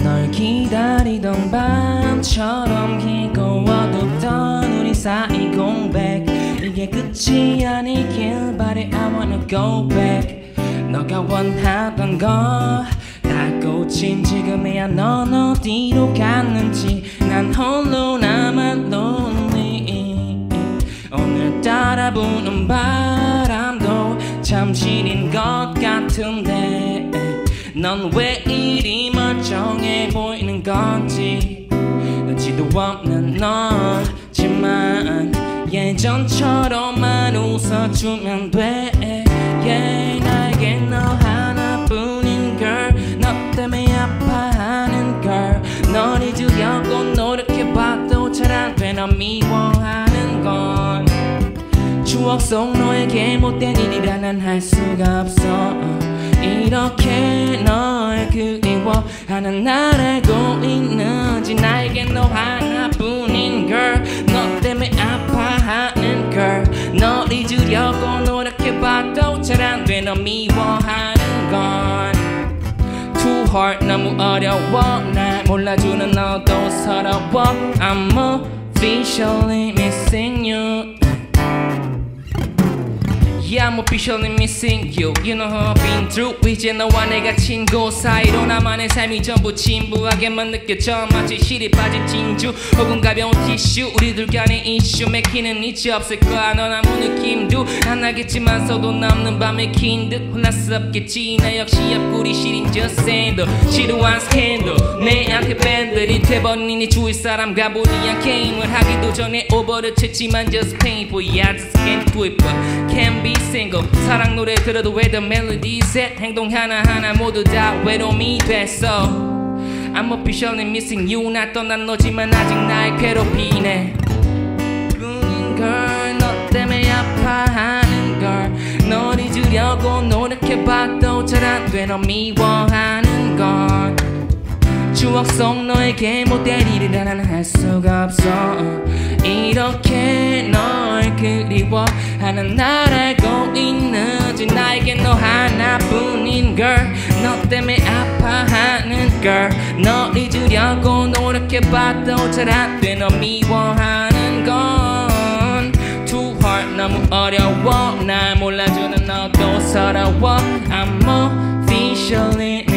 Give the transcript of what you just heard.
널 기다리던 밤처럼 길고 어둡던 우리 사이 공백 이게 끝이 아니길 바래 I wanna go back 너가 원하던 거 다 꽂힌 지금이야 넌 어디로 갔는지 난 홀로 남아 lonely 오늘따라 부는 바람도 참 시린 것 같은데 넌 왜 이리 멀쩡해 보이는 건지 눈치도 없는 너지만 예전처럼만 웃어주면 돼 yeah, 나에게 너 하나뿐인 girl 너 때문에 아파하는 girl 널 잊으려고 노력해봐도 잘 안 돼 너 미워하는 건 추억 속 너에게 못된 일이라 난 할 수가 없어 이렇게 널 그리워하는 날 알고 있는지 나에게 너 하나뿐인 girl 너 때문에 아파하는 girl 널 잊으려고 노력해봐도 잘 안 돼 너 미워하는 건 Too hard 너무 어려워 날 몰라주는 너도 서러워 I'm officially missing you Yeah, I'm officially missing you. You know how I've been through. 이제 너와 내가 친구 사이로 나만의 삶이 전부 진부하게만 느껴져 마치 실이 빠진 진주 혹은 가벼운 티슈 우리들 간의 이슈 맥히는 이치 없을 거야 넌 아무 느낌도 안 나겠지만 서도 남는 밤에 긴 듯 혼란스럽겠지 나 역시 옆구리 시린 just saying 지루한 스캔들 내한테 밴들이 돼버린 이 주위 사람과 무리한 게임을 하기도 전에 오버를 쳤지만 just painful Yeah, I just can't do it but can't be single 사랑 노래 들어도 왜 the melody set 행동 하나하나 모두 다 외로움이 됐어 I'm officially missing you 나 떠난 너지만 아직 날 괴롭히네 뿐인 girl 너 때문에 아파하는 girl 널 잊으려고 노력해봐도 잘 안 돼 너 미워하는 건 추억 속 너에게 못될 일이라 난 할 수가 없어 이렇게 널 그리워하는 날 알고 있는지 나에게 너 하나뿐인 girl 너 때문에 아파하는 girl 널 잊으려고 노력해봐도 잘 안 돼 너 미워하는 건 Too hard 너무 어려워 날 몰라주는 너도 서러워 I'm officially